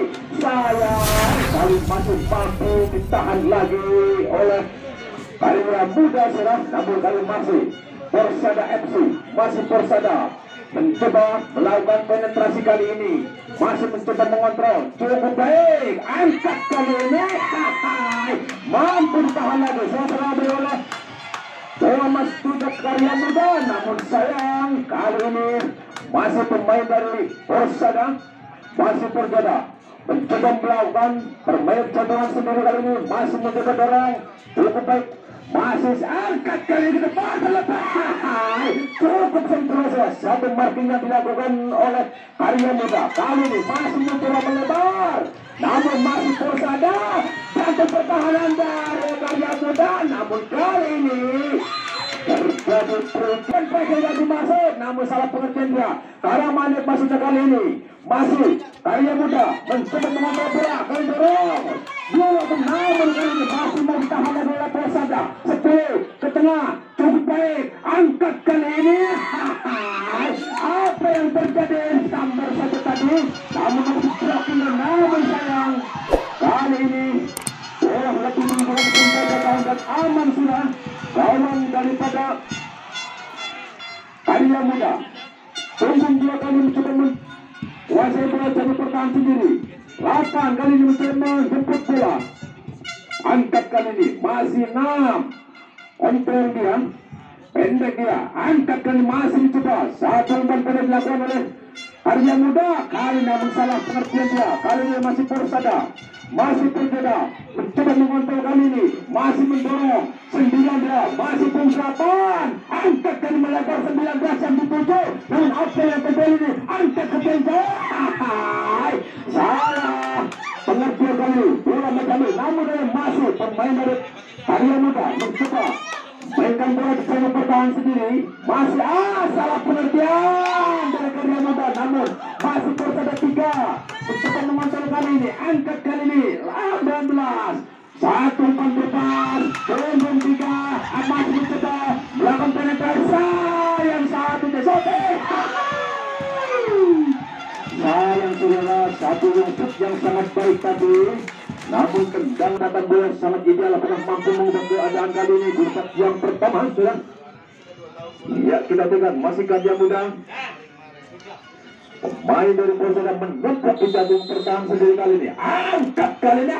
sayang kali masih mampu ditahan lagi oleh Karya Muda Serang, namun kali masih Persada FC, masih Persada mencoba melakukan penetrasi kali ini, masih mencoba mengontrol cukup baik, angkat kali ini mampu ditahan lagi setelah oleh Thomas Tugas Karya Muda, namun sayang kali ini masih pemain dari Persada, masih Persada mencoba melakukan permainan cadangan sendiri kali ini, masih mencoba dorong cukup baik, masih angkat kali ini ke depan, terlepas cukup sentrasi. Satu marking yang dilakukan oleh Karya Muda kali ini masih mencoba melebar, namun masih Persada satu pertahanan dari Karya Muda, namun kali ini terjadi perubahan pakai lagi masuk, namun salah pengertian dia. Karena Manik masuknya kali ini masih Karya Muda mencoba mengontrol bola, kali dorong dua, namun kali ini masih mau ditahan oleh Persada. 10 ke tengah cukup baik, angkat kali ini apa yang terjadi sambar saja tadi, namun masih blocking, namun sayang kali ini bola lebih menggunakan penjaga gawang dan aman sudah gawang daripada Karya Muda. Tunggu dua kali mencoba menguasai bola, jadi pertahanan sendiri. 8 kali ini mencoba menjemput bola, angkat kali ini masih 6, kontrol dia, pendek dia, angkat kali masih mencoba satu umpan pendek dilakukan oleh Karya Muda kali, namun salah pengertian dia. Kali ini masih Persada, masih Persada mencoba mengontrol kali ini, masih mendorong 9 dia, masih pungkapan, angkat kali melebar 19 yang dituju, namun apa yang terjadi ini, angkat ke penjara, salah pengertian kali bola mengambil, namun dia masih pemain dari Karya Muda mencoba mainkan bola di sana pertahanan sendiri, masih salah pengertian dari Karya Muda, namun masih Persada 3 mencoba mengontrol kali ini, angkat kali ini 18 satu umpan bebas, belum 3 masih mencoba melakukan penetrasi, yang satu desote sayang saudara, satu rumput yang sangat baik tadi, namun tendang datang bola sangat ideal, apakah mampu mengubah keadaan kali ini di set yang pertama sudah. Ya, kita tengok masih Karya Muda, pemain dari Persada menembak di jantung pertahanan sendiri kali ini, angkat kali ini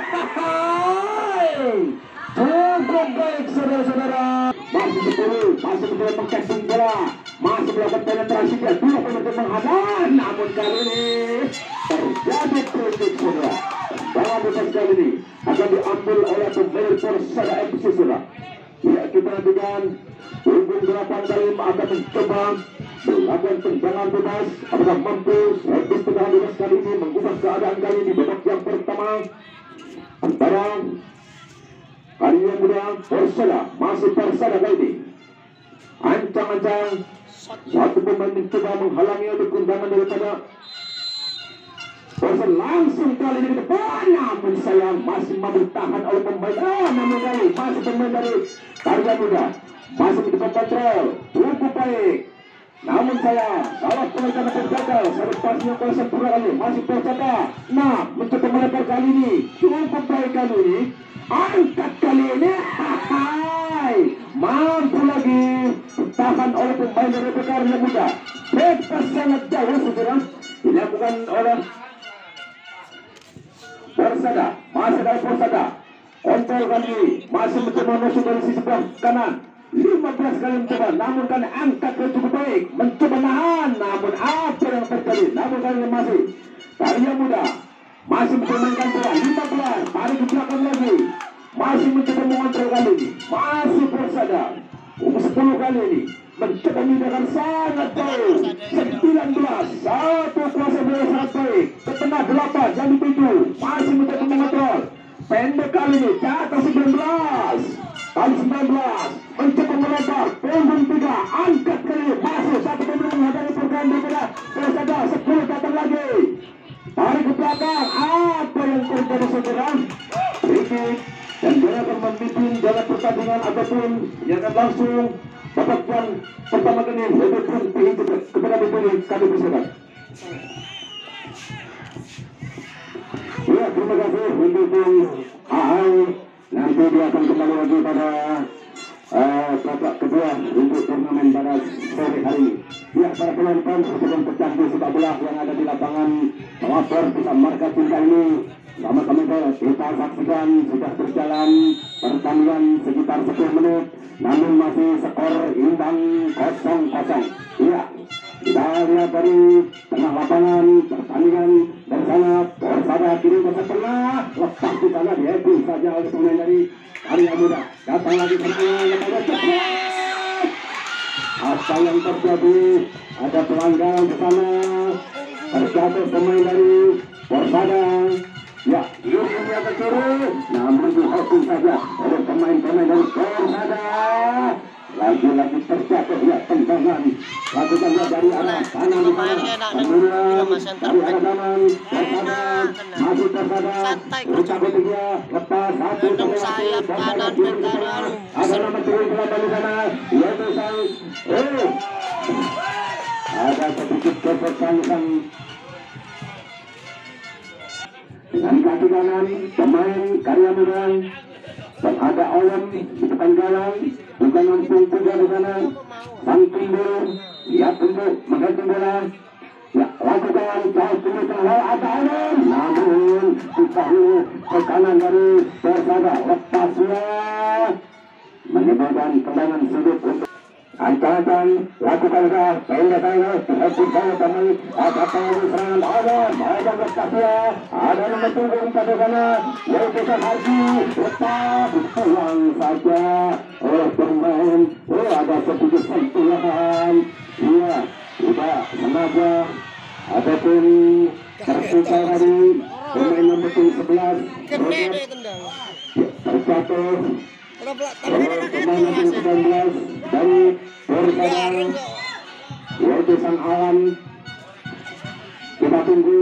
cukup baik saudara-saudara, masih 10, masih mencoba mengcasing bola, masih melakukan penetrasi dia, dua pemain menghadang, namun kali ini terjadi kritik saudara. Bola bebas kali ini akan diambil oleh pemain Persada FC saudara. Ya, kita nantikan punggung 8 kali akan mencoba melakukan tendangan bebas, apakah mampu servis tendangan bebas kali ini mengubah keadaan kali ini. Babak yang pertama antara Karya Muda Persada, masih Persada kali ini ancang-ancang satu pemain mencoba menghalangi untuk tendangan daripada Persada, langsung kali ini ke depan, namun sayang masih mampu ditahan oleh pemain, namun kali masih pemain dari Karya Muda masih mencoba kontrol cukup baik, namun sayang salah pemain tergagal, servis pasnya ke sempurna kali masih Persada. Nah, mencoba melebar kali ini cukup baik kali ini, angkat kali ini mampu lagi ditahan oleh pemain dari Karya Muda. Bebas sangat jauh saudara dilakukan oleh Persada, masih dari Persada kontrol kali ini, masih mencoba menusuk dari sisi kanan, 15 kali mencoba, namun kan angkat ke cukup baik, mencoba nahan, namun apa yang terjadi, namun kali ini masih Karya Muda masih memainkan bola, 15 tarik ke belakang lagi, masih mencoba mengontrol kali ini, masih Persada 10 kali ini mencoba memindahkan sangat jauh, 19 satu kuasa bola sangat baik ke tengah 8 yang dituju, masih mencoba mengontrol pendek kali ini ke atas 19 kali 19 mencoba melebar punggung 3, angkat kali ini, masih satu pemain menghadapi pergerakan daripada Persada, 10 datang lagi, tarik ke belakang, apa yang terjadi saudara? Free dan dia akan memimpin dalam pertandingan ataupun yang akan langsung babak yang pertama kali lebih pun kepada pemimpin kami persilakan. terima kasih mendukung Ahai. Nanti dia akan kembali lagi pada babak kedua untuk turnamen pada sore hari ini. Ya, para penonton sebelum pecandu sepak bola yang ada di lapangan pelapor bisa markas cinta ini, sama-sama kita saksikan sudah berjalan pertandingan sekitar 10 menit, namun masih skor imbang 0-0. Iya, kita lihat dari tengah lapangan pertandingan bersama Persada kiri ke tengah, lepas di sana diadu saja oleh pemain dari Arya Muda. Datang lagi kepada cepat. Apa yang terjadi? Ada pelanggaran ke sana. Terjatuh pemain dari Persada. Ya, Yurinya ke kiri, namun dihukum saja oleh pemain-pemain dari Persada. Lagi-lagi terjatuh, ya, tendangan lakukannya dari arah kanan di sana, kemudian dari arah kanan Persada masih Persada ucap ketiga lepas satu kanan kiri kanan ada nomor 3 di sana yaitu sang ada sedikit kesesakan dengan kaki kanan pemain Karya Muda dan ada Owen di depan gawang, bukan langsung kuda di sana. Sang timbul, dia tunduk mengganti bola. Ya, lakukan jauh ke ada Owen, namun ditahu tekanan dari Persada lepas ya, menimbulkan tendangan sudut untuk Ancaman lakukankah sehingga saya dihapus saya kembali ada serangan Owen lepas ya, ada nomor punggung pada sana yaitu Haji lepas pulang saja oleh pemain. Ada sedikit sentuhan, iya tidak sengaja ataupun tertukar dari pemain nomor 11 terjatuh pemain nomor 19 dari Persada yaitu sang Awan. Kita tunggu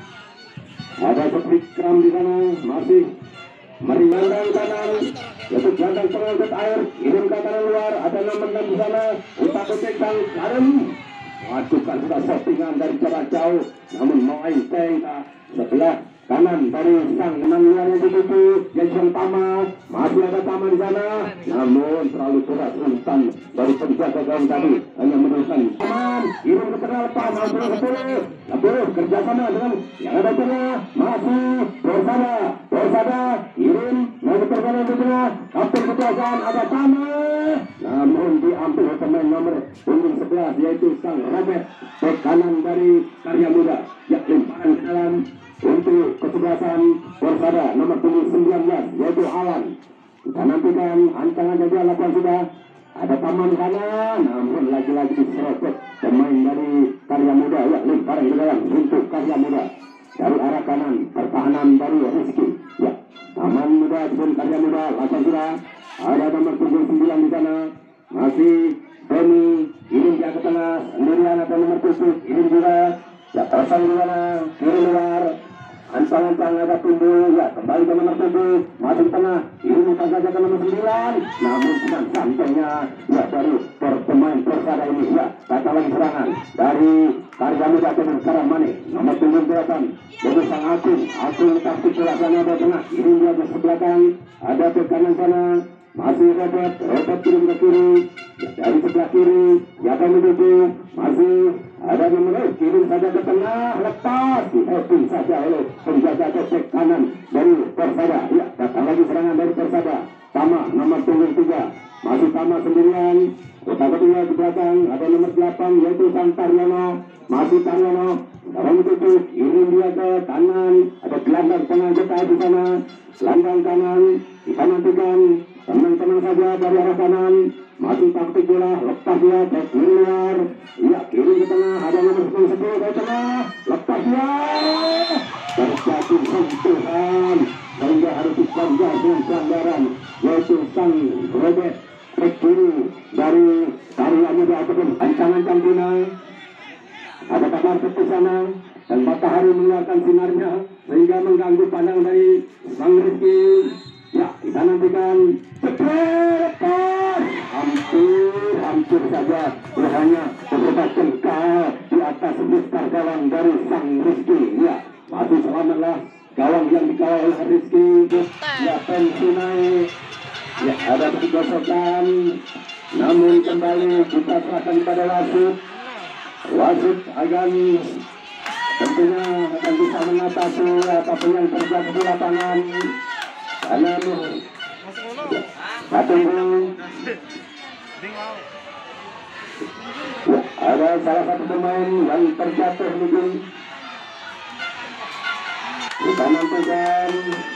ada seprik kram di sana masih meringankan kanan yaitu gelandang pengangkut air kirim ke kanan luar ada nomor 6 di sana untuk kecek sang Karim. Waduh, kan sudah settingan dari jarak jauh namun melenceng sebelah kanan dari sang kanan luar yang dituju yaitu Tama. Masih ada Tama di sana namun terlalu berat rentan dari penjaga gawang tadi hanya meneruskan aman kirim ke tengah lepas lebih kerjasama dengan yang ada tengah masih Persada kirim naik ke tengah kapten kekuasaan ada Tama namun diambil pemain nomor punggung 11 yaitu sang Robert ke kanan dari Karya Muda. Ya, lemparan dalam untuk kesebelasan Persada nomor punggung 19 yaitu Awan. Kita nantikan ancangan dia lakukan sudah ada Taman sana namun lagi-lagi diserocok pemain dari Karya Muda. Ya, lemparan ke dalam untuk Karya Muda dari arah kanan pertahanan dari Rizky. Ya, Taman Muda dan Karya Muda lakukan sudah ada nomor punggung 9 di sana masih Demi kirim dia ke tengah sendirian atau nomor 7 kirim juga ya kosong di sana kiri luar ancang-ancang ada timbul ya kembali ke nomor 7 masuk tengah kirim saja ke nomor 9 namun dengan santainya ya dari pemain Persada ini ya kata lagi serangan dari Karya Muda ke Karamani nomor 8 jadi sang Agung taktik pelaksana di tengah kirim dia ke belakang ada ke kanan sana masih Robert kirim ke kiri dari sebelah kiri siapa menuju masih ada nomor kirim saja ke tengah lepas dihappy saja oleh penjaga cecek kanan dari Persada. Ya, datang lagi serangan dari Persada Tama nomor punggung 3 masih Tama sendirian kota kedua di belakang ada nomor 8 yaitu sang Taryono masih Taryono sekarang menuju kirim dia ke kanan ada gelandang pengangkut di sana gelandang kanan kita nantikan tenang-tenang saja dari arah kanan masih taktik bola lepas dia ke kiri luar iya kiri ke tengah ada nomor 10 ke tengah lepas dia terjatuh sentuhan sehingga harus dipanggil dengan pelanggaran yaitu sang Robert ke kiri dari Karya Muda ataupun ancang-ancang tunai ada kabar ke sana dan matahari mengeluarkan sinarnya sehingga mengganggu pandangan dari sang Rizky. Ya, kita nantikan cepat hampir saja hanya beberapa jengkal di atas mistar gawang dari sang Rizky. Ya, masih selamatlah gawang yang dikawal oleh Rizky. Ya, pensi naik. Ya, ada kegosokan. Namun kembali kita serahkan kepada wasit. Wasit akan tentunya akan bisa mengatasi apapun yang terjadi di lapangan. Karena tunggu. Ada salah satu pemain yang terjatuh nih. Kita nantikan.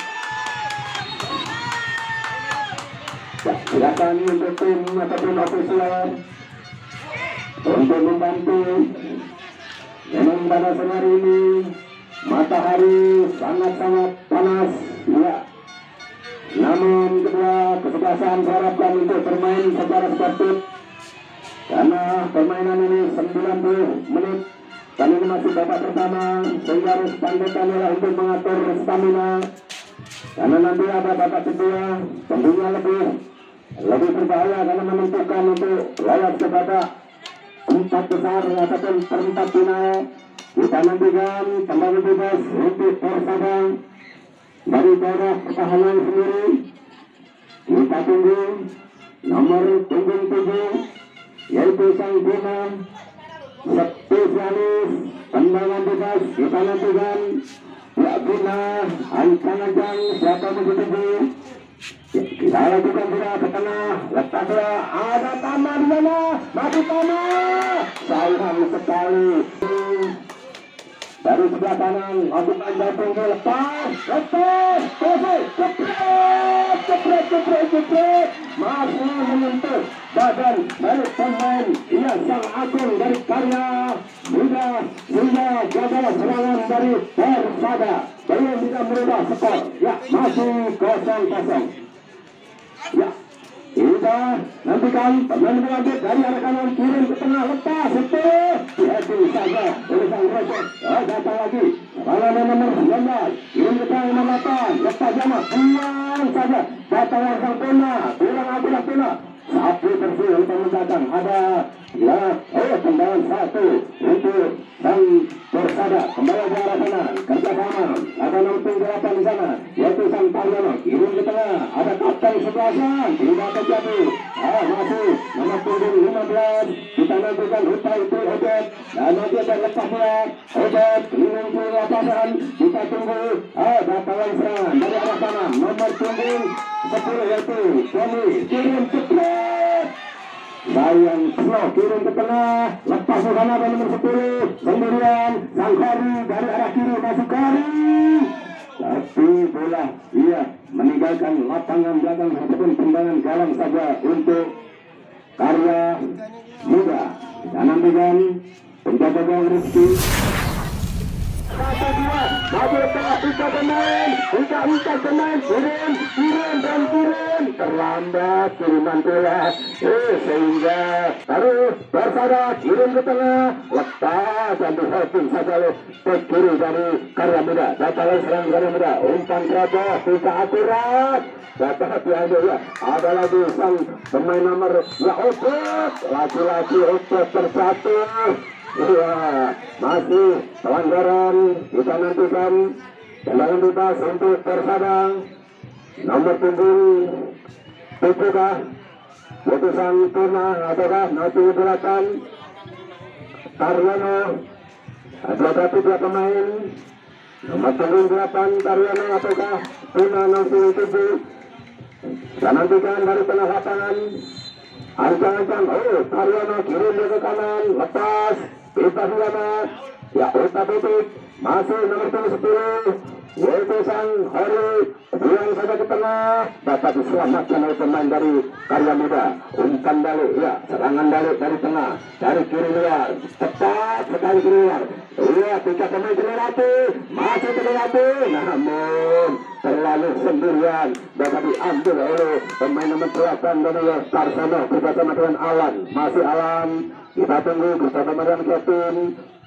Ya, silakan untuk tim ataupun ofisial untuk membantu. Memang pada sore hari ini matahari sangat-sangat panas. Ya. Namun kedua kesebelasan diharapkan untuk bermain secara sportif. Karena permainan ini 90 menit dan ini masih babak pertama, sehingga harus pandai-pandai untuk mengatur stamina. Karena nanti ada babak kedua, tentunya lebih berbahaya karena menentukan untuk lolos ke babak 4 besar ataupun perempat final. Kita nantikan kembali bebas untuk Persada dari daerah pertahanan sendiri. Kita tunggu nomor punggung 7 yaitu Sang Bima spesialis tendangan bebas. Kita nantikan ya Bina ancang-ancang siapa begitu. Kita lakukan sudah ke tengah, letaklah ada Tama di sana, masih Tama, sayang sekali. Dari sebelah kanan, lakukan jatuh lepas, cepret, masih menyentuh badan dari pemain ia Sang Agung dari Karya Muda, sehingga gagal serangan dari Persada. Belum bisa merubah skor, ya masih 0-0. Ya, kita nantikan pemain berlanjut dari arah kanan kirim ke tengah, lepas itu diadu saja oleh Sang Rojek. Datang lagi serangan nomor 19 kirim ke tengah nomor 8, lepas jama buang saja, datang Sang Pena, kurang akurat Pena. Sapu bersih untuk mendatang ada ya tendangan satu untuk Sang Persada kembali ke arah kanan kerjasama ada nomor 8 di sana yaitu Sang Taryono kirim ke tengah ada kapten 11 tidak terjadi masih nomor punggung 15 kita nantikan Huta itu Odet dan nanti ada lepas dia Odet menuju lapangan kita tunggu datangan serangan dari arah kanan nomor punggung 10 yaitu Johnny kirim cepet sayang slow kirim ke tengah lepas ke sana dari nomor 10 kemudian Sang Kari dari arah kiri masuk Kari tapi bola ia meninggalkan lapangan belakang ataupun tendangan galang saja untuk Karya Muda dan nantikan penjaga gawang Rizky. Maju tengah 3 pemain, 4 pemain, kirim terlambat kiriman bola sehingga harus Persada kirim ke tengah lepas dan diholding saja oleh bek kiri dari Karya Muda. Datang serang Karya Muda, umpan terabah tidak akurat. Dapat diambil ya. Ada lagi sang pemain nomor ya Odet, lagi-lagi Odet terjatuh. Iya, masih pelanggaran. Kita nantikan tendangan bebas untuk Persada nomor punggung 7 kah putusan Purna ataukah nanti belakang Taryono ada 2 pemain nomor punggung 8 Taryono ataukah Purna nanti 7. kita nantikan dari tengah lapangan ancang-ancang Taryono kirim ke kanan lepas kita selamat ya Uta Bebek masih nomor 10 yaitu Sang Hori buang saja ke tengah dapat diselamatkan oleh pemain dari Karya Muda. Umpan balik ya serangan balik dari tengah dari kiri luar tepat sekali kiri luar iya 3 pemain Generati masih Generati namun terlalu sendirian dapat diambil oleh pemain nomor 8 dari Sarsono bersama dengan Alan masih Alan kita tunggu bersama dengan Kevin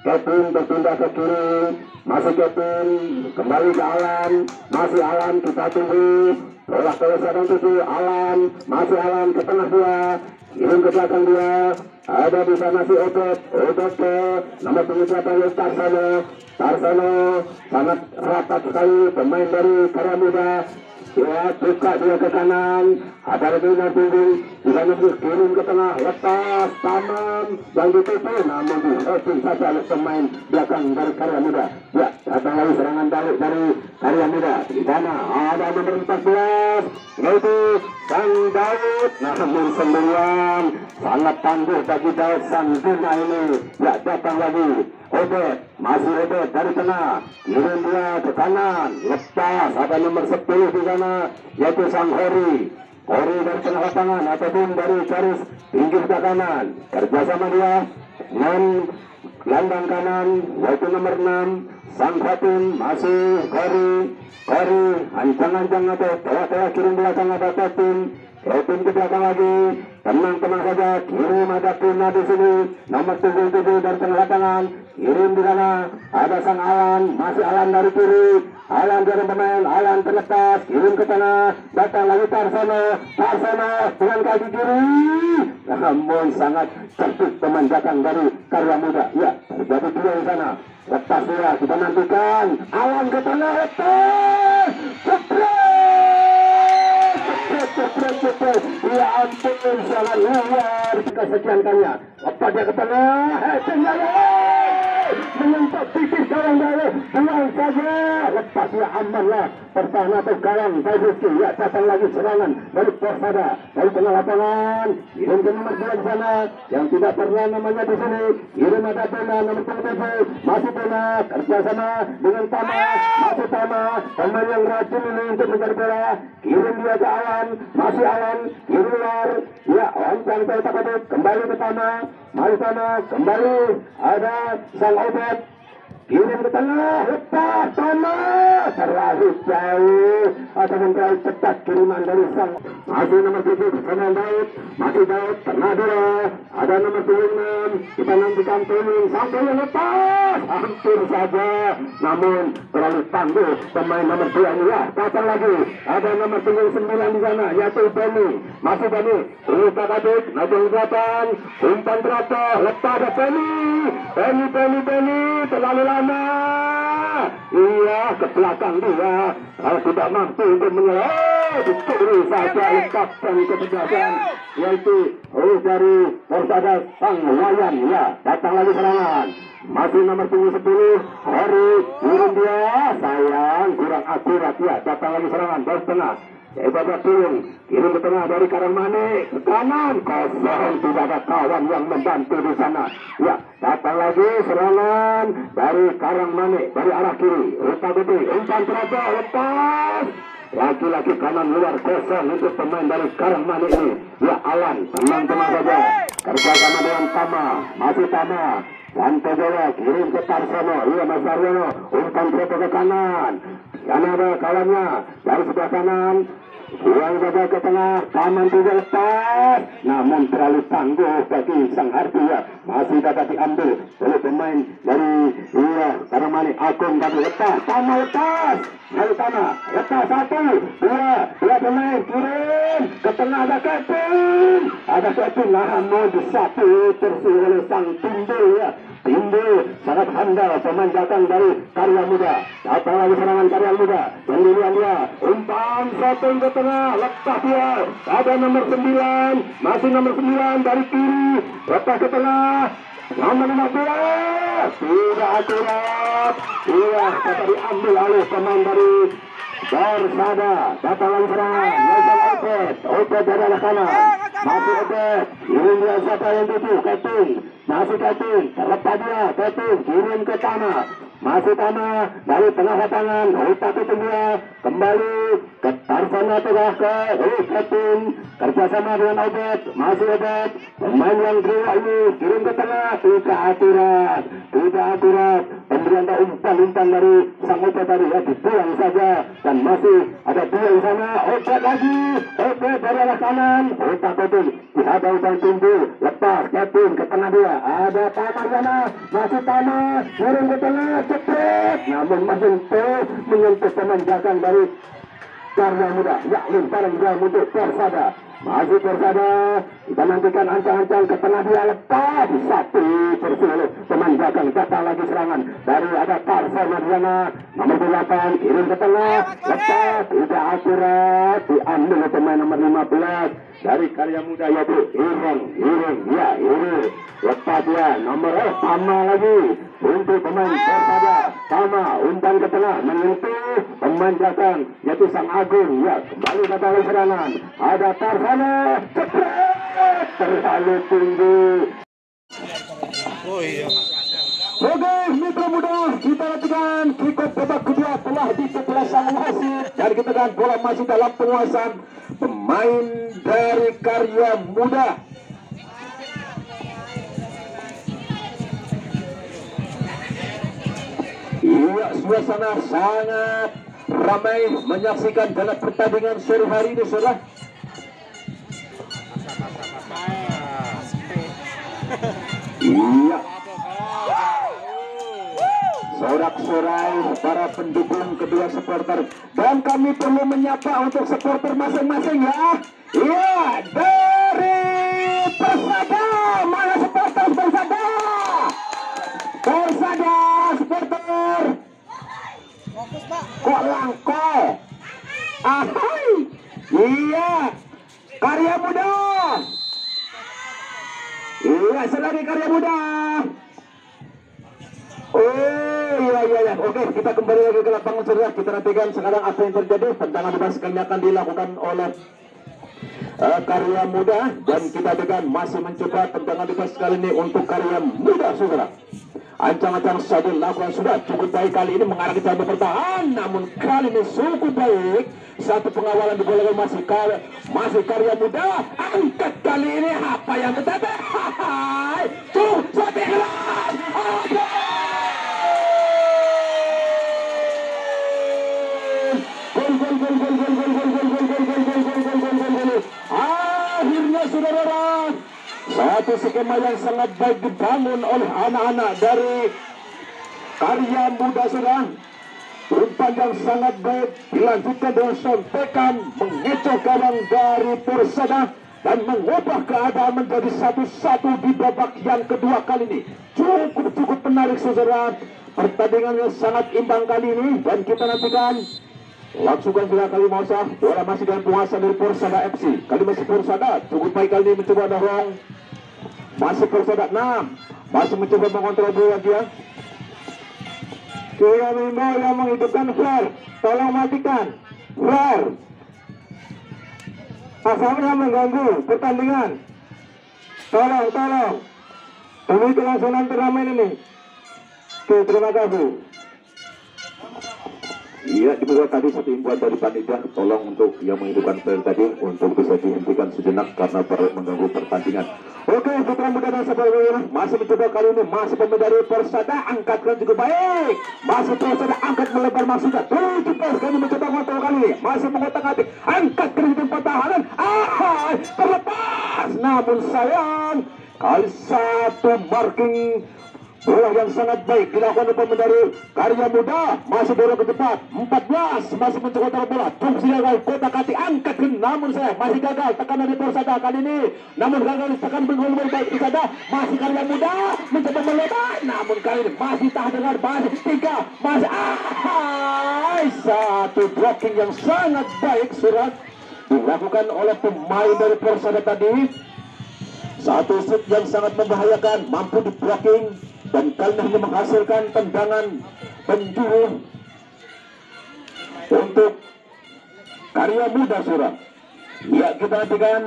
Kevin berpindah ke kiri, masih Kevin, kembali ke Alan, masih Alan, kita tunggu. Bola ke sadang tujuh, Alan, masih Alan ke tengah dia, kirim ke belakang dia. Ada di sana si Obet ke nomor punggung 8 Tarsono sangat rapat sekali pemain dari Karya Muda. Dia buka dia ke kanan, ada lagi punggung di sana kirim ke tengah, lepas Tamam yang ditutup, namun di saja oleh pemain belakang dari Karya Muda. Ya, datang lagi serangan balik dari Karya Muda. Di sana ada nomor 14 yaitu Sang Daud, namun sendirian sangat tangguh bagi Daud Sandina ini. Ya, datang lagi Obet, masih Obet dari tengah, kirim dia ke kanan, lepas ada nomor 10 di sana yaitu Sang Hori dari tengah lapangan ataupun dari garis pinggir ke kanan, kerjasama dia dengan gelandang kanan yaitu nomor 6 Sang Fatin, masih Hori ancang-ancang atau telah kirim belakang ada Fatin ke belakang lagi, tenang saja, kirim ada Puna di sini, nomor 7 dari tengah lapangan, kirim di sana, ada Sang Alan, masih Alan dari kiri, Alan dari pemain, Alan terlepas, kirim ke tengah, datang lagi Tarsono dengan kaki kiri, namun sangat cerdik pemain belakang dari Karya Muda. Ya, terjadi dua di sana, lepas dia, kita nantikan, Alan ke tengah, lepas, cepet, ya ampun, sangat luar kesekian kalinya, lepas dia ke tengah, menyentuh tipis gawang balik, buang saja, lepas dia aman lah, pertahanan atau gawang Rizky. Ya, datang lagi serangan dari Persada dari tengah lapangan, kirim ke nomor 2 di sana yang tidak pernah namanya di sini, kirim ada Pena nomor 7, masih Pena kerjasama dengan Tama, masih Tama pemain yang rajin ini untuk mencari bola, kirim dia ke Alan, masih Alan, kirim luar, ya oncang kembali ke Tama, mari Tama kembali, ada Sang Obet, kirim ke tengah, lepas Tama, terlalu jauh ataupun terlalu cepat kiriman dari Sang, masih nomor 7 bersama Daud, masih Daud kena dua, ada nomor 6 kita nantikan turun sampai lepas, hampir saja, namun terlalu tangguh pemain nomor 2 ini. Ya, datang lagi, ada nomor 9 di sana yaitu Benny, masih Benny, terus Adik, nomor 8 umpan terakhir, lepas ada Benny, terlalu lama, iya ke belakang dia, kalau tidak mampu untuk menyerang, dicuri saja lengkap dan ketegasan yaitu dari Persada Sang Wayan. Ya, datang lagi serangan, masih nomor 10 Hori, kirim dia, sayang kurang akurat. Ya, datang lagi serangan dari tengah, Ibadah turun, kirim ke tengah dari Karangmani ke kanan, kosong, tidak ada kawan yang membantu di sana. Ya, datang lagi serangan dari Karangmani dari arah kiri, Ruta Gede, umpan terakhir, lepas, lagi-lagi kanan luar kosong untuk pemain dari Karangmani ini. Ya, Alan tenang saja, kerjasama dengan Tama, masih Tama, Santo Jawa kirim ke Tarsono, iya Mas Aryono, umpan terakhir ke kanan, yang ada kawannya dari sebelah kanan, buang saja ke tengah, Taman tidak lepas, namun terlalu tangguh bagi Sang Hardi. Ya, masih dapat diambil oleh pemain dari Karangmani, Agung tadi lepas, Tama lepas, lalu Tama lepas 1, 2 pemain kirim ke tengah, ada Kevin, namun disatu terus oleh Sang Timbul. Ya, Timbul sangat handal pemain belakang dari Karya Muda. Datang lagi serangan Karya Muda, pendirian dia, umpan satu ke tengah, lepas dia, ada nomor 9, masih nomor 9 dari kiri, lepas ke tengah, nomor 15, tidak akurat, kata diambil oleh pemain dari Persada. Datang lagi serangan, Obet dari arah kanan, masih Obet, kirim dia siapa yang itu, Keting, masih Keting, terlepas dia, Keting, kirim ke Tanah, masih Tanah dari tengah lapangan, Ruta Keting dia, kembali ke Tarsono tengah ke Keting, kerjasama dengan Obet, masih Obet, pemain yang kedua ini, kirim ke tengah, tidak akurat, Kemudian ada umpan dari sang obat tadi ya, dibuang saja. Dan masih ada dua di sana. Obat lagi. Obat dari arah kanan. Obat Kevin dihadang timbul. Lepas Kevin ke tengah dia. Ada Tama sana. Masih Tama. Turun ke tengah. Cepet. Namun masih menyentuh pemain belakang dari Karya Muda. Ya, lemparan jauh untuk Persada. Masih Persada. Kita nantikan ancang-ancang ke tengah dia, lepas satu bersih oleh pemain belakang. Datang lagi serangan dari ada Tarzan Adriana nomor 8, kirim ke tengah, lepas tidak akurat, diambil oleh pemain nomor 15 dari Karya Muda yaitu Ireng. Ya ini lepas dia nomor Tama lagi untuk pemain Persada. Tama umpan ke tengah menyentuh pemain belakang yaitu Sang Agung. Ya, kembali datang lagi serangan, ada Tarzana, cepat terlalu tinggi. Oh iya. Oke, Mitra Muda, kita nantikan kick-off babak kedua telah diperoleh sang wasit. Dan kita kan bola masih dalam penguasaan pemain dari Karya Muda. Iya, suasana sangat ramai menyaksikan dalam pertandingan sore hari ini, saudara. Iya, sorak-sorai para pendukung kedua supporter, dan kami perlu menyapa untuk supporter masing-masing ya. Iya, dari Persada, mana supporter Persada? Persada supporter. Kok langko? Ahai, iya, Karya Muda. Iya, selagi Karya Muda. Oh iya. Oke, kita kembali lagi ke lapangan saudara. Kita nantikan sekarang apa yang terjadi. Tendangan bebas kali akan dilakukan oleh Karya Muda, dan kita tekan masih mencoba tendangan bebas kali ini untuk Karya Muda saudara. Ancang-ancang saja lakukan sudah cukup baik kali ini mengarah ke jalur bertahan, namun kali ini cukup baik. Satu pengawalan dibolehkan masih Karya Muda. Angkat kali ini apa yang terjadi? Tuh, suatu kelas. Akhirnya saudara, satu skema yang sangat baik dibangun oleh anak-anak dari Karya Muda saudara. Umpan yang sangat baik dilanjutkan dengan sontekan mengecoh gawang dari Persada dan mengubah keadaan menjadi 1-1 di babak yang kedua kali ini. Cukup menarik saudara. Pertandingan yang sangat imbang kali ini, dan kita nantikan langsungan sudah kali masa bola masih dalam penguasaan dari Persada FC. Kali masih Persada cukup baik kali ini mencoba dorong. Masih Persada 6 masih mencoba mengontrol bola dia. Kira Mimbo yang menghidupkan flare, tolong matikan flare. Asalnya mengganggu pertandingan. Tolong demi kelangsungan turnamen ini. Oke, terima kasih. Iya, dibuat tadi satu imbauan dari panitia, tolong untuk yang menghidupkan flare tadi untuk bisa dihentikan sejenak karena mengganggu pertandingan. Oke, Putra Muda dan sebagainya masih mencoba kali ini, masih pemain dari Persada angkatkan juga baik. Masih Persada angkat melebar maksudnya. Tujuh pas kami mencoba kontrol kali ini, masih mengotak-atik, angkat kredit pertahanan. Terlepas, namun sayang kali satu marking. Bola yang sangat baik dilakukan oleh pemain dari Karya Muda, masih dorong ke depan 14 masih mencoba taruh bola. Fungsi dari kotak kati angkat, namun saya masih gagal tekanan dari Persada kali ini, namun gagal ditekan dengan baik Persada. Masih Karya Muda mencoba melebar, namun kali ini masih tahan dengan masih 3 masih satu blocking yang sangat baik surat dilakukan oleh pemain dari Persada tadi. Satu shoot yang sangat membahayakan mampu di blocking, dan kali ini menghasilkan tendangan penjuru untuk Karya Muda surat. Ya, kita nantikan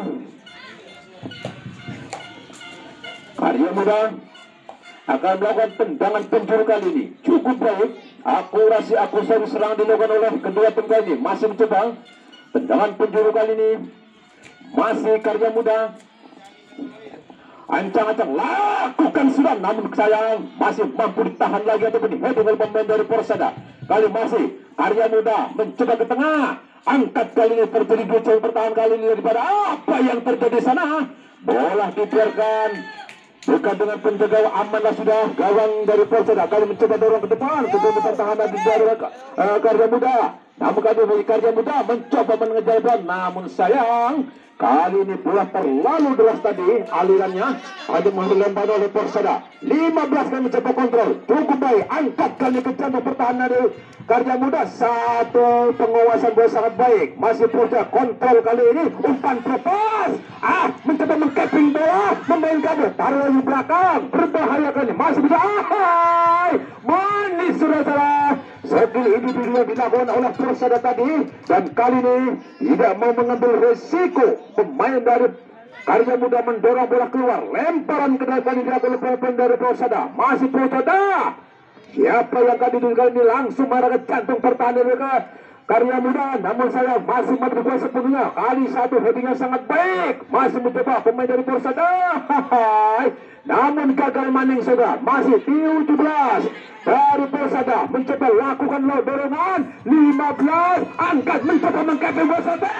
Karya Muda akan melakukan tendangan penjuru kali ini. Cukup baik, akurasi serangan dilakukan oleh kedua tim kali ini. Masih mencoba tendangan penjuru kali ini, masih Karya Muda. Ancang-ancang lakukan sudah, namun sayang masih mampu ditahan lagi ataupun diheading oleh pemain dari Persada. Kali masih Karya Muda mencoba ke tengah, angkat kali ini terjadi goceng pertahanan kali ini daripada apa yang terjadi sana. Bola dibiarkan bukan dengan penjaga, amanlah sudah gawang dari Persada. Kali mencoba dorong ke depan pertahanan dari Karya Muda. Namun kali Karya Muda mencoba mengejar bola, namun sayang kali ini bola terlalu deras tadi alirannya, ada melempar oleh Persada. 15 kali mencoba kontrol, cukup baik, angkat kali ke jantung pertahanan dari Karya Muda. Satu penguasaan bola sangat baik, masih Persada kontrol kali ini, umpan terlepas, mencoba mengkeping bola, memainkan bola, taruh di belakang, berbahaya kali, masih bisa, manis sudah salah. Skill individu yang dilakukan oleh Persada tadi, dan kali ini tidak mau mengambil resiko. Pemain dari Karya Muda mendorong bola keluar, lemparan ke depan dilakukan oleh pemain dari Persada. Masih Persada, siapa yang kali ini langsung marah ke jantung pertahanan mereka Karya Muda, namun saya masih mampu kuasa sepenuhnya. Kali satu headingnya sangat baik, masih mencoba pemain dari Persada, namun gagal maning saudara. Masih 17 dari Persada mencoba lakukan dorongan, 15 angkat mencoba mengkepeng Persada.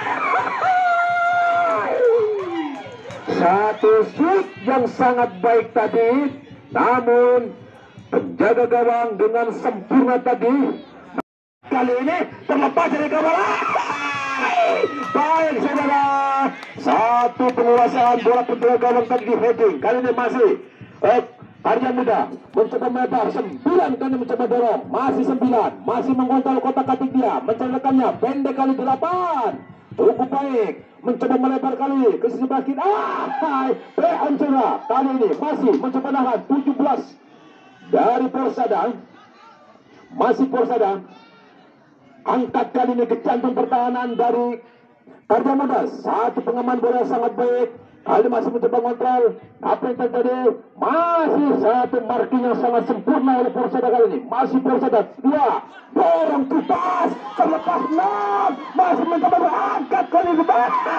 Satu shoot yang sangat baik tadi, namun penjaga gawang dengan sempurna tadi kali ini terlepas dari gawang. Baik saudara, satu penguasaan bola penjaga gawang tadi di heading. Kali ini masih Karya Muda mencoba melebar, 9 kali mencoba dorong, masih 9, masih mengontrol kotak katik dia, mencarikannya pendek kali 8. Cukup baik, mencoba melebar kali ke sisi basket. Kali ini masih mencoba nahan, 17 dari Persada. Masih Persada angkat kali ini ke jantung pertahanan dari Karya Muda. Satu pengaman bola sangat baik, kali masih mencoba kontrol. Apa yang terjadi? Masih satu marking yang sangat sempurna oleh Persada kali ini. Masih Persada 2, dorong tutas, terlepas 6, masih mencoba berangkat kali ini.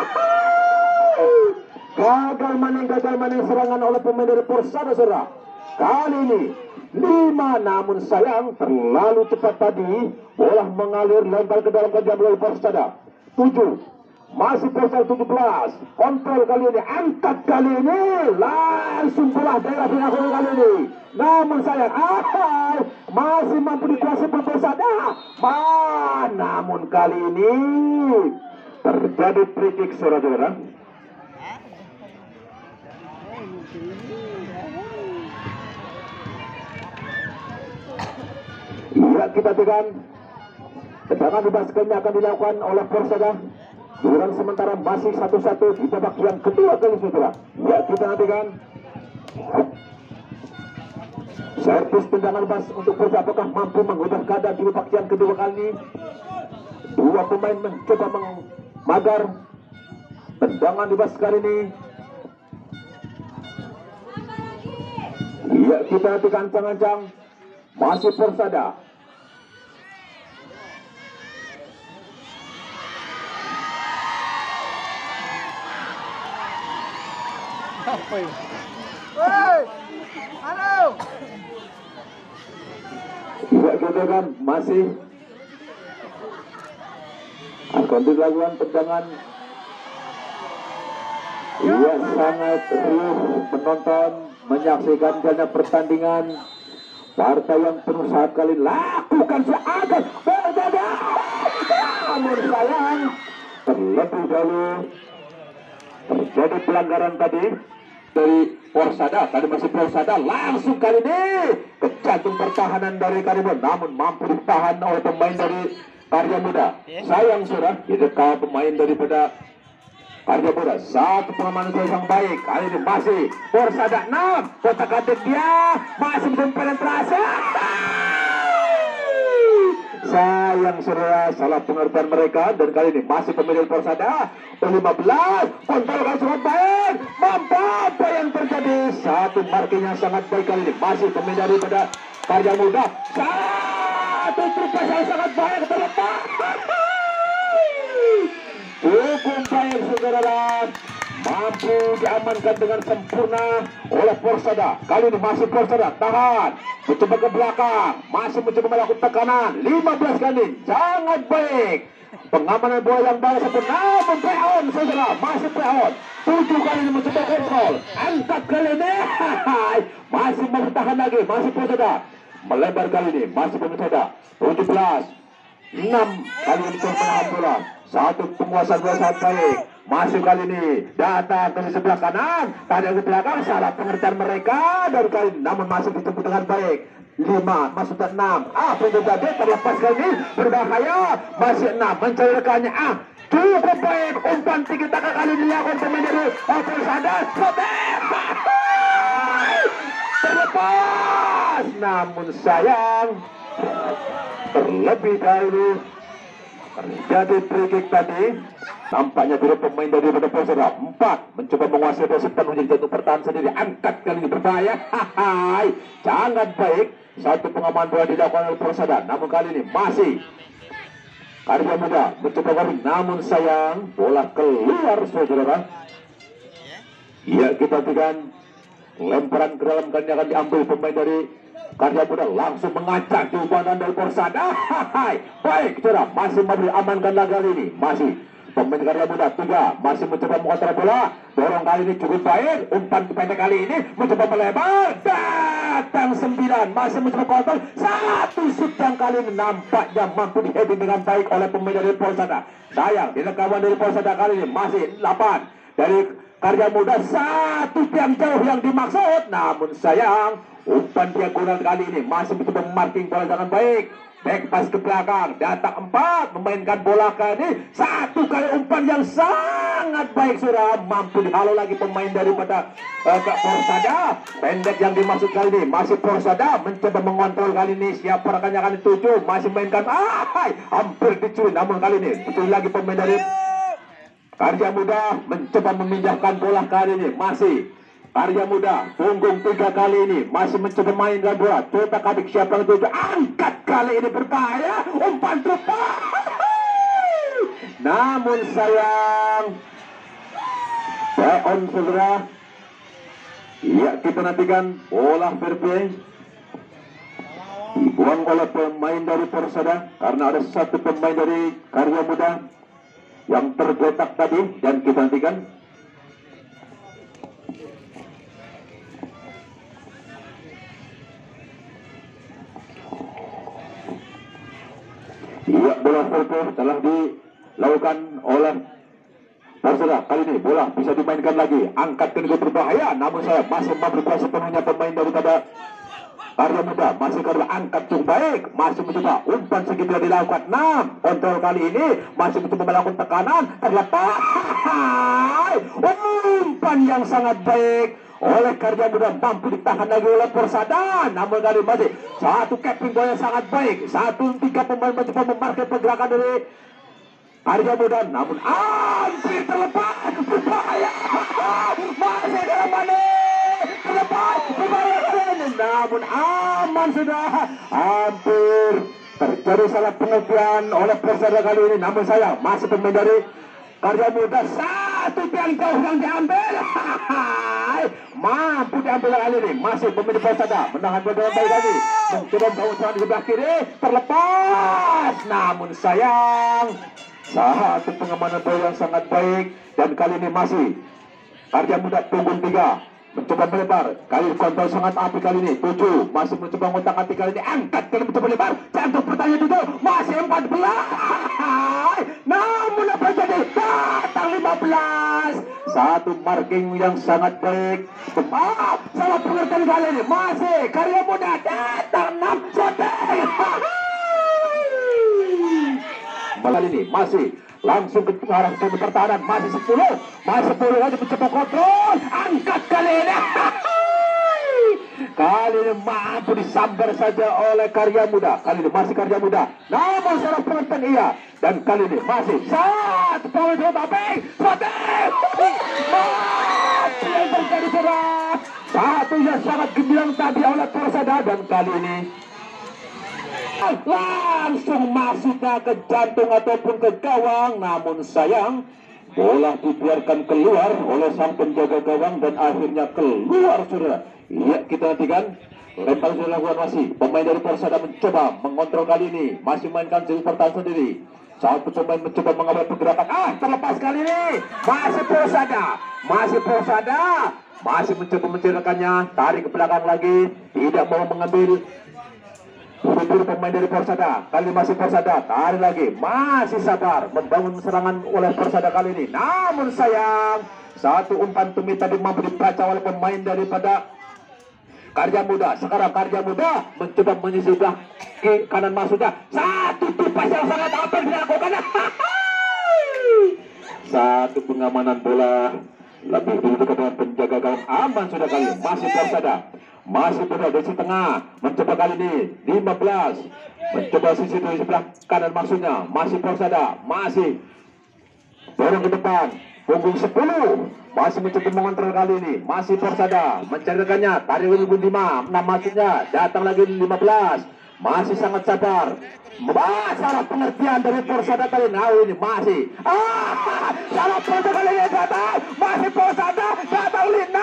Gagal maning serangan oleh pemain dari Persada saudara. Kali ini 5, namun sayang terlalu cepat tadi, bola mengalir lempar ke dalam kejam oleh Persada. 7, masih Persada 17, kontrol kali ini, angkat kali ini, langsung bola daerah pengakuan kali ini. Namun sayang, masih mampu dikuasai Persada. Namun kali ini terjadi free kick saudara-saudara. Ya, kita tekan tendangan bebas kali akan dilakukan oleh Persada. Durang sementara masih 1-1 di babak yang kedua kali saudara. Ya, kita nantikan servis tendangan bebas untuk Persada, apakah mampu mengubah keadaan di babak yang kedua kali ini. Dua pemain mencoba memagar tendangan bebas kali ini. Ya, kita nantikan ancang-ancang masih Persada. Apa ini? Woi! Halo! Iya kita kan masih akan dilakukan tendangan. Iya sangat riuh penonton menyaksikan jalannya pertandingan. Partai yang penuh saat kali lakukan seakan berjaga. Namun sayang terlebih dahulu terjadi pelanggaran tadi dari Persada. Tadi masih Persada, langsung kali ini ke jantung pertahanan dari Karya Muda, namun mampu ditahan oleh pemain dari Karya Muda. Sayang sudah didekal pemain daripada Karya Muda. Satu pengamanan yang baik. Kali ini masih Persada 6, kotak katik dia masih berpenetrasi. Sayang saudara, salah pengertian mereka, dan kali ini masih pemilik Persada 15, kontrol kan sangat baik, mampu apa yang terjadi. Satu marking yang sangat baik kali ini masih pemain daripada Karya Muda. Satu trupas yang sangat baik terlepas. Cukup baik saudara, mampu diamankan dengan sempurna oleh Persada. Kali ini masih Persada tahan, mencoba ke belakang, masih mencoba melakukan tekanan. 15 kali, sangat baik. Pengamanan bola yang baik sempurna, namun play-on saudara, masih play-on. 7 kali ini mencoba kontrol, angkat kali ini, masih bertahan lagi, masih Persada. Melebar kali ini, masih Persada. 17, 6 kali ini menahan bola. Satu penguasaan bola sangat baik. Masuk kali ini, datang ke sebelah kanan, tadi ke belakang, salah pengertian mereka dari kali ini, namun masih ditemput dengan baik. 5, masuk ke 6. Pintu tadi terlepas kali ini, berbahaya. Masih 6, mencari rekannya. Cukup baik, umpan tinggi takak kali ini dilakukan pemain dari Persada. Terlepas, namun sayang, terlebih dahulu terjadi free kick tadi. Nampaknya dulu pemain dari Persada 4 mencoba menguasai posisi penuh jatuh bertahan sendiri, angkat kali ini berbahaya. Sangat baik. Satu pengaman bola dilakukan oleh Persada, namun kali ini masih Karya Muda mencoba garing, namun sayang bola keluar saudara. Ya, kita berikan lemparan ke dalam kali akan diambil pemain dari Karya Muda, langsung mengacak di umpan dari Persada. Baik saudara, masih memberi amankan lagi kali ini, masih pemain Karya Muda 3 masih mencoba mengontrol bola. Dorong kali ini cukup baik, umpan pendek kali ini mencoba melebar, datang 9 masih mencoba kontrol. Satu shoot yang kali ini nampaknya mampu di-heading dengan baik oleh pemain dari Persada. Sayang, di kawan dari Persada kali ini masih 8 dari Karya Muda, satu yang jauh yang dimaksud, namun sayang umpan diagonal kali ini masih mencoba marking bola dengan baik. Back pass ke belakang, datang 4 memainkan bola kali ini, satu kali umpan yang sangat baik sudah mampu dihalau lagi pemain daripada Persada. Pendek yang dimaksud kali ini masih Persada mencoba mengontrol kali ini, siapa rekannya kali 7 masih mainkan, hampir dicuri, namun kali ini dicuri lagi pemain dari Karya Muda mencoba memindahkan bola kali ini, masih Karya Muda punggung 3 kali ini masih mencoba mainkan bola. Coba Kabik siapa yang tuju, angkat kali ini berbahaya, umpan tepat. Namun sayang, on saudara. Ya, kita nantikan bola fair play dibuang oleh pemain dari Persada karena ada satu pemain dari Karya Muda yang tergeletak tadi, dan kita nantikan. Iya, bola fair telah dilakukan oleh Persada. Kali ini bola bisa dimainkan lagi, angkat ke berbahaya, namun saya masih memberikan sepenuhnya pemain daripada Karya Muda. Masih Karya angkat cukup baik, masih mencoba umpan segitiga dilakukan 6. Kontrol kali ini masih mencoba melakukan tekanan, terlepas. Umpan yang sangat baik oleh Karya Muda, mampu ditahan lagi oleh Persada, namun kali masih satu capping bola yang sangat baik. 1-3 pemain mencoba memarkir pergerakan dari Karya Muda, namun hampir terlepas, berbahaya. Masih dalam mana terlepas, berbahaya, namun aman sudah. Hampir terjadi salah pengertian oleh Persada kali ini, namun sayang masih pemain dari Karya Muda, satu yang jauh yang diambil. Mampu diambil kali ini, masih pemain Persada menahan bola dengan baik lagi, mencoba mencoba di sebelah kiri, terlepas, namun sayang satu pengamanan bola yang sangat baik, dan kali ini masih Karya Muda punggung 3 mencoba melebar, kali kontrol sangat api kali ini. 7 masih mencoba ngotak-atik kali ini, angkat kali mencoba lebar, jantung pertanyaan itu masih 14. Namun apa jadi, datang 15, satu marking yang sangat baik. Maaf, salah pengertian kali ini, masih Karya Muda, datang 6 shooting. Kali ini masih langsung ke arah pertahanan, masih 10 lagi mencoba kontrol, angkat kali ini. Kali ini mampu disambar saja oleh Karya Muda. Kali ini masih Karya Muda, namun salah pengertian iya, dan kali ini masih satu poin tapi mati yang terjadi sudah. Satu yang sangat gemilang tadi oleh Persada, dan kali ini langsung masuknya ke jantung ataupun ke gawang, namun sayang bola dibiarkan keluar oleh sang penjaga gawang dan akhirnya keluar saudara. Iya, kita nantikan lempar sudah dilakukan masih. Pemain dari Persada mencoba mengontrol kali ini, masih mainkan jauh pertahanan sendiri. Satu pemain mencoba mengawal pergerakan, terlepas kali ini. Masih Persada, masih mencoba menceritakannya, tarik ke belakang lagi, tidak mau mengambil. Buru-buru pemain dari Persada, kali masih Persada, tarik lagi, masih sabar membangun serangan oleh Persada kali ini. Namun sayang, satu umpan tumit tadi mampu dibaca oleh pemain daripada Karya Muda. Sekarang Karya Muda mencoba menyisir ke kanan masuknya, satu tupas yang sangat apel dilakukan. Satu pengamanan bola lebih dulu dengan penjaga gawang aman sudah kali. Masih Persada, masih berada di tengah, mencoba kali ini 15, mencoba sisi dari sebelah kanan maksudnya. Masih Persada, masih dorong ke depan, punggung 10, masih mencoba mengontrol kali ini. Masih Persada mencarikannya, tarik 5, 6 maksudnya, datang lagi 15, masih sangat sabar. Salah pengertian dari Persada kali ini, masih salah Persada kali ini, datang masih Persada, datang Lina.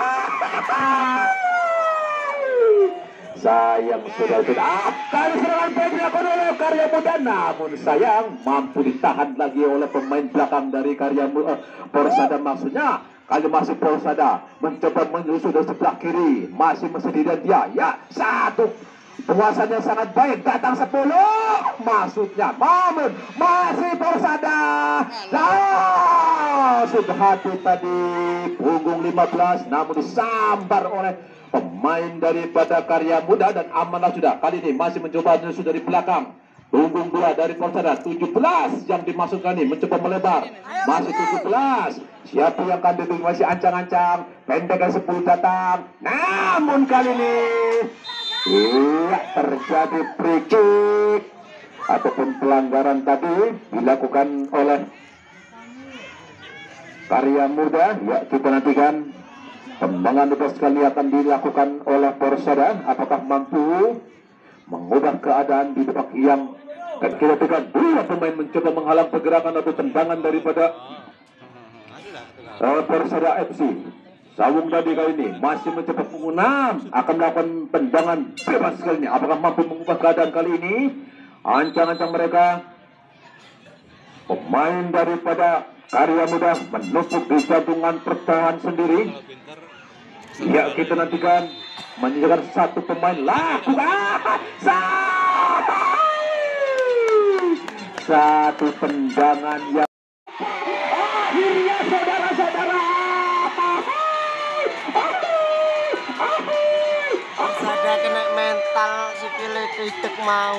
Sayang sudah kali serangan dilakukan oleh Karya Muda, namun sayang mampu ditahan lagi oleh pemain belakang dari Karya Muda Persada maksudnya. Kali masih Persada mencoba menyusul dari sebelah kiri, masih sendirian dia. Ya, satu penguasanya sangat baik, datang 10 maksudnya, namun masih Persada. Sudah hati tadi punggung 15, namun disambar oleh pemain daripada Karya Muda dan amanlah sudah. Kali ini masih mencoba menyusul dari belakang, punggung 2 dari Persada, 17 yang dimasukkan ini, mencoba melebar, masih 17. Siapa yang akan dituju, masih ancang-ancang, pendekan 10 datang, namun kali ini terjadi free kick ataupun pelanggaran tadi dilakukan oleh Karya Muda. Ya, kita nantikan tembakan bebas kali akan dilakukan oleh Persada, apakah mampu mengubah keadaan di babak yang kita tekan. Dua pemain mencoba menghalang pergerakan atau tendangan daripada Persada FC. Sawung tadi kali ini masih mencoba punggung 6, akan melakukan tendangan bebas kali ini. Apakah mampu mengubah keadaan kali ini? Ancang-ancang mereka, pemain daripada Karya Muda menumpuk di jantungan pertahanan sendiri. Ya, kita nantikan menunjukkan satu pemain satu tendangan yang akhirnya saudara-saudara Persada kena mental sikile kritik mau.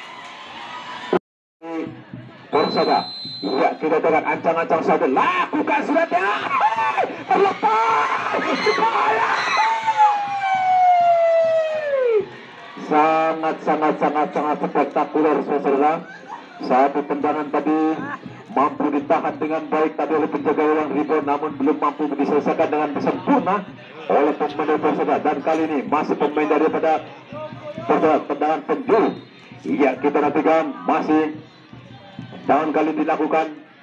Persada, ya kita dengan ancang-ancang saja lakukan suratnya, terlepas sangat spektakuler saudara. Satu tendangan tadi mampu ditahan dengan baik tadi oleh penjaga gawang rebound, namun belum mampu diselesaikan dengan sempurna oleh pemain Persada. Dan kali ini masih pemain daripada Persada, tendangan penjuru. Iya, kita nantikan masih tendangan kali dilakukan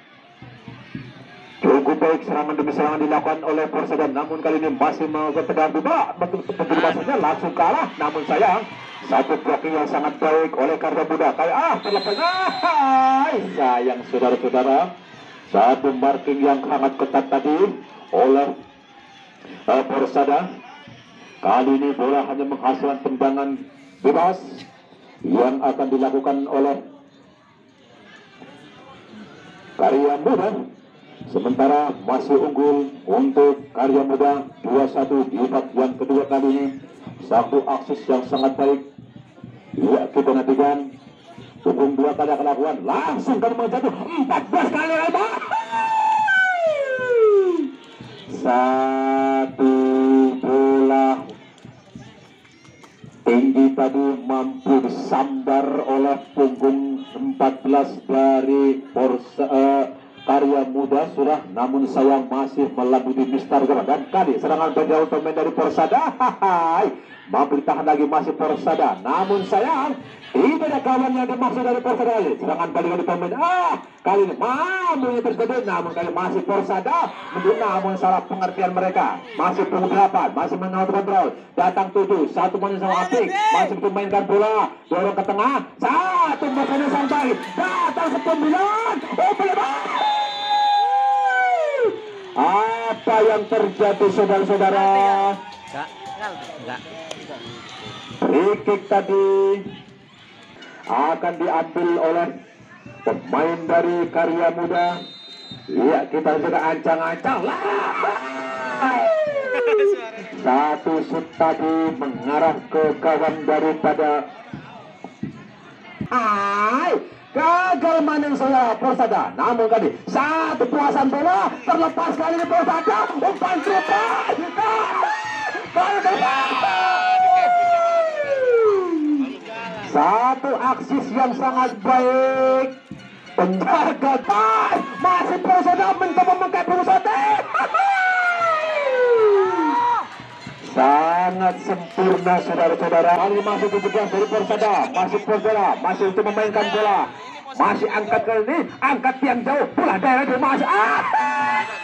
cukup baik, serangan demi serangan dilakukan oleh Persada, namun kali ini masih melakukan tendangan bebas, betul maksudnya langsung kalah. Namun sayang, satu blocking yang sangat baik oleh Karya Muda. Terlepas. Sayang saudara-saudara, satu marking yang sangat ketat tadi oleh Persada. Kali ini bola hanya menghasilkan tendangan bebas yang akan dilakukan oleh Karya Muda. Sementara masih unggul untuk Karya Muda 2-1 di babak yang kedua kali ini. Satu akses yang sangat baik. Ya, kita nantikan punggung 2 kali akan lakukan, langsung kan menjatuh 14 kali lebar. Satu bola tinggi tadi mampu disambar oleh punggung 14 dari Karya Muda sudah, namun sayang masih melabuti Mister Gama. Dan kali serangan berjauh pemain dari Persada, mampu ditahan lagi masih Persada, namun sayang itu ada kawan yang dimaksud dari Persada. Serangan kali dari pemain, kali ini mampu terjadi, namun kali masih Persada menurut, namun salah pengertian mereka. Masih punggung 8, masih mengawal kontrol, datang 7, satu main sama Apik, masih memainkan bola, dorong ke tengah, satu makanya sampai datang 9, apa yang terjadi saudara-saudara? Enggak. Free kick tadi akan diambil oleh pemain dari Karya Muda. Iya, kita juga ancang-ancang lah. Satu shoot tadi mengarah ke kawan daripada gagal maning saudara Persada. Namun tadi satu puasan bola terlepas kali ini Persada, umpan triple. Satu aksis yang sangat baik. Penjaga masih Persada mencoba mengkai Persada. Sangat sempurna saudara-saudara. Kali masih 17 dari Persada, masih Persada, masih untuk memainkan bola. Masih angkat kali ini, angkat yang jauh, bola daerah masih